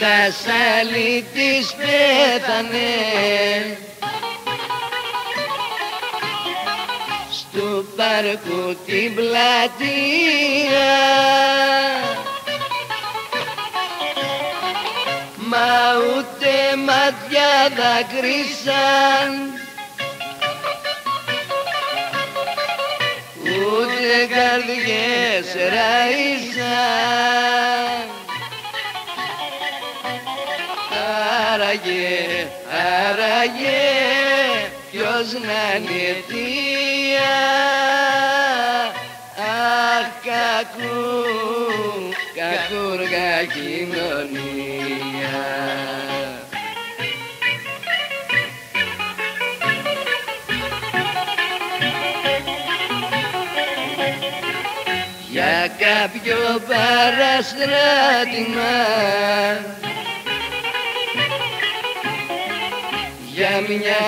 δασάλιτης πέθανε στου πάρκου την πλατεία, μα ούτε μάτια δακρύσαν, ούτε καρδιές ραΐσαν. Άραγε, ποιος να είναι αιτία, αχ κακούργα κοινωνία. Για κάποιο παραστράτημα, για μια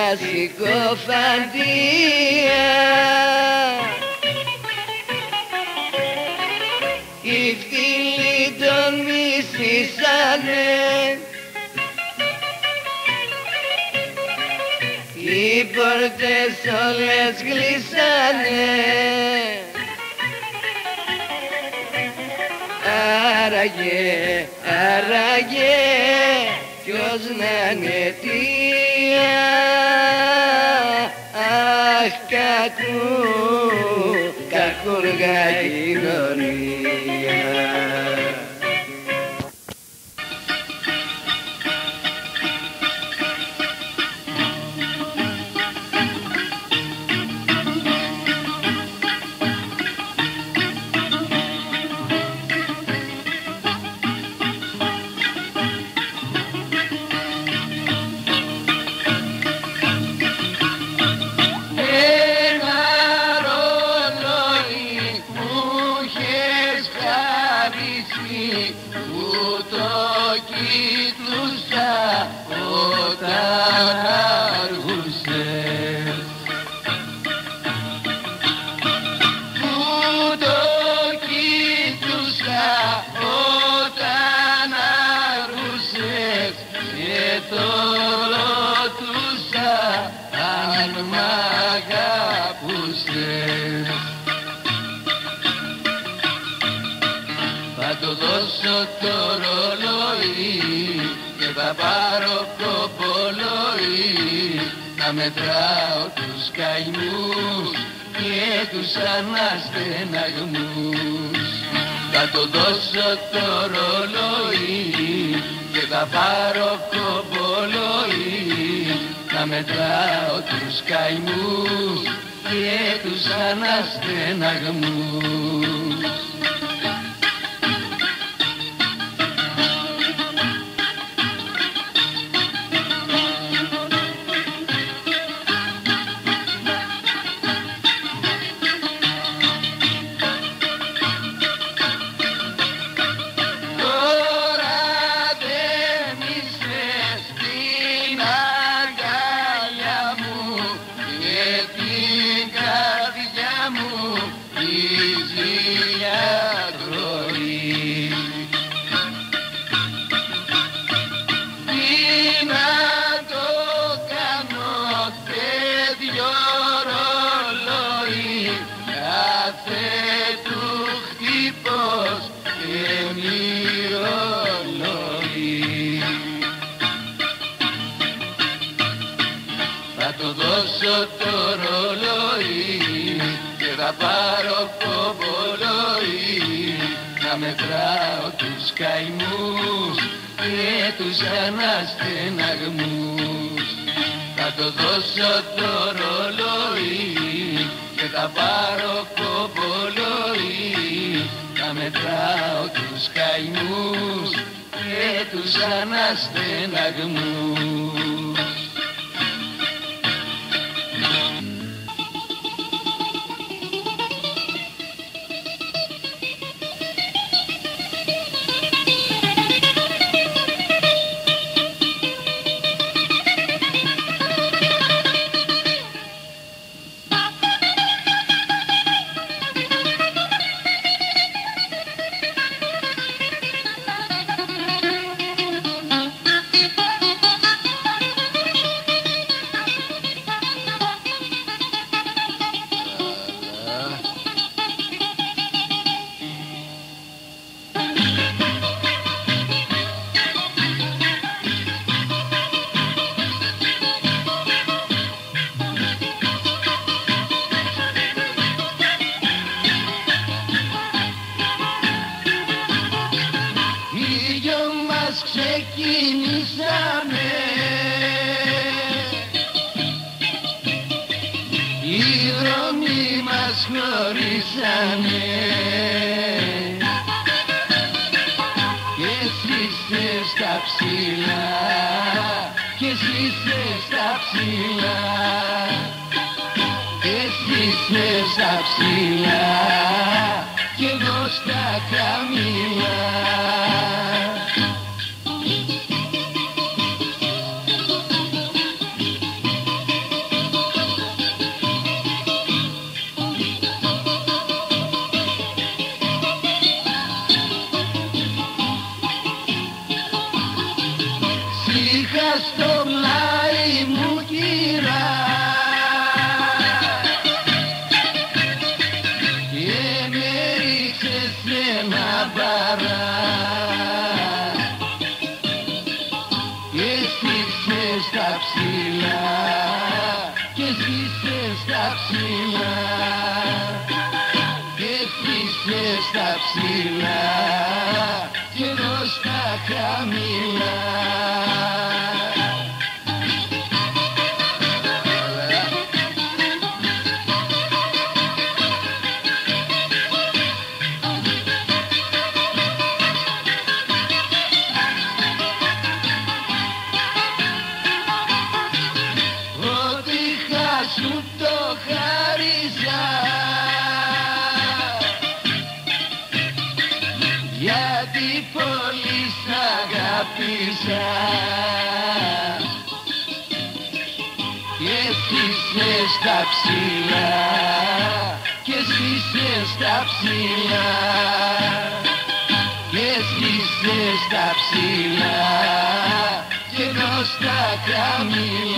συκοφαντία, οι φίλοι τον μισήσανε, οι πόρτες όλες κλείσανε. Άραγε, ποιος να είναι αιτία, αχ κακούργα κοινωνία. Θα του δώσω το ρολόι και θα πάρω κοπολόι, να μετράω τους καημούς και τους αναστεναγμούς. Θα του δώσω το ρολόι και θα πάρω κοπολόι, να μετράω τους καημούς και τους αναστεναγμούς. Θα του δώσω το ρολόι και θα πάρω κομπολόι, να μετράω τους καημούς και τους αναστεναγμούς. Θα του δώσω το ρολόι και θα πάρω κομπολόι, να μετράω τους καημούς και τους αναστεναγμούς. ξεκινήσαμε, οι δρόμοι μας χωρίσανε, και εσύ είσαι στα ψηλά, και εσύ είσαι στα ψηλά, και εσύ είσαι στα ψηλά, κι εγώ στα χαμηλά. Είχα στο πλάι μου κυρά και με ρίξες σε ένα μπαρά, και εσύ είσαι στα ψηλά, και εσύ είσαι στα ψηλά, και εσύ είσαι στα ψηλά, κι εγώ στα χαμηλά. Ό,τι χάσου το χάριζα, γιατί πολύ σ' αγάπησα, και εσύ είσαι στα ψηλά, και εσύ είσαι στα ψηλά, και εσύ είσαι στα ψηλά, κι εγώ στα χαμηλά.